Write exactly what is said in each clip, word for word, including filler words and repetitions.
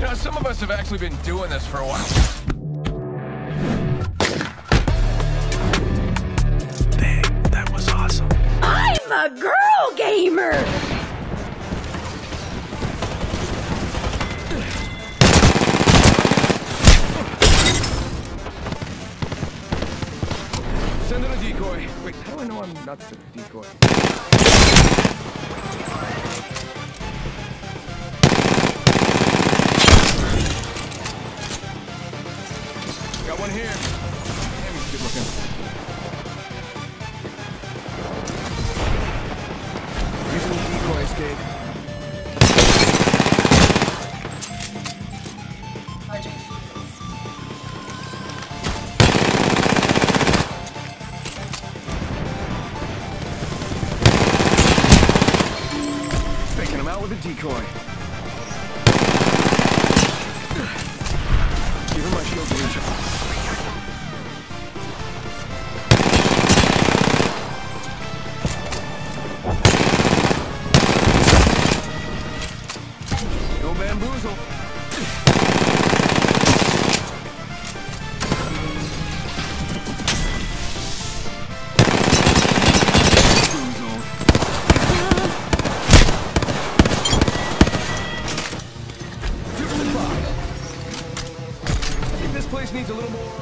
You know, some of us have actually been doing this for a while. Dang, that was awesome. I'm a girl gamer! Send in a decoy. Wait, how do I know I'm not the decoy? Got one here. Damn, he's good looking. Using the decoy escape. Faking him out with a decoy. Give him my shield to reach up. No bamboozle. This place needs a little more.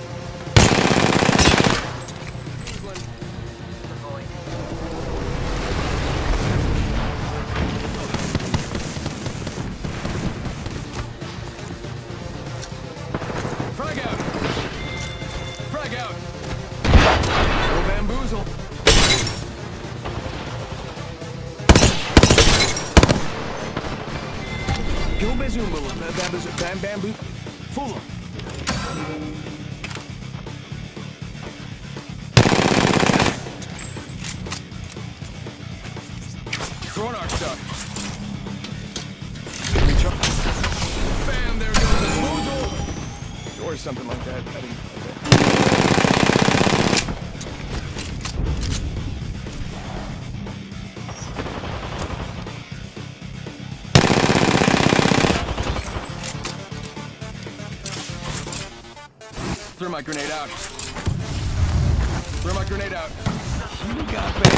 Frag out! Frag out! No bamboozle. Go bazoomble, bamboo, bam bamboo, fool him. Throwing our stuff. Reach up. Bam, there goes the boozle. Or something like that. I didn't like that. Throw my grenade out. Throw my grenade out. You got me.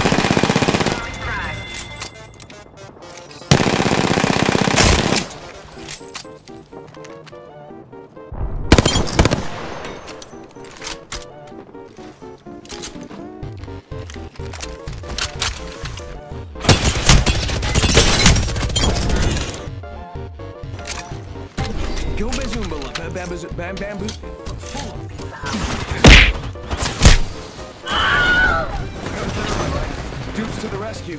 Go bazoomble, bam bam bam bamboo. Dupes to the rescue.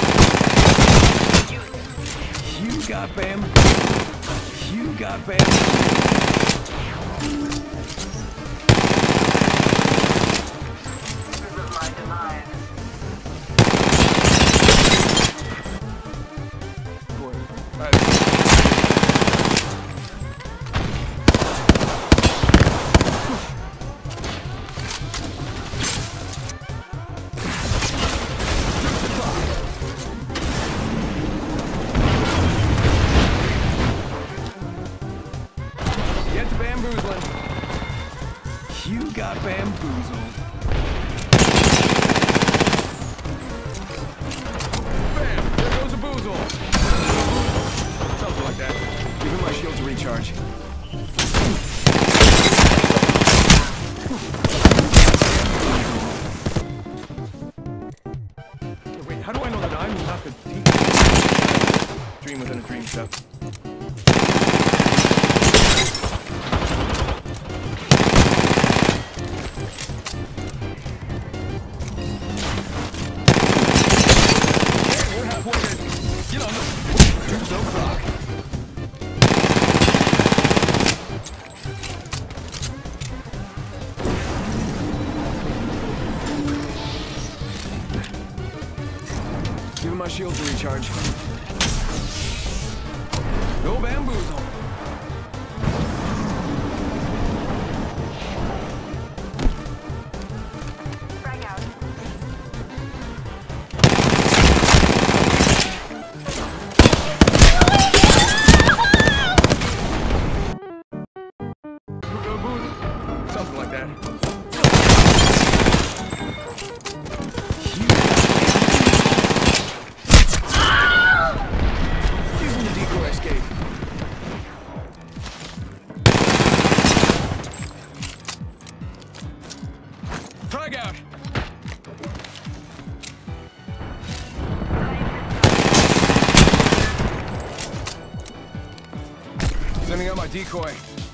You got bam. You got bam. Get to bamboozling. You got bamboozled. Bam! There goes a boozle. Something like that. Give him my shield to recharge. Wait, how do I know that I'm not the deep dream within a dream stuff? Get on the tombstone clock. Give him my shield to recharge. No bamboozle. Frag out. my decoy.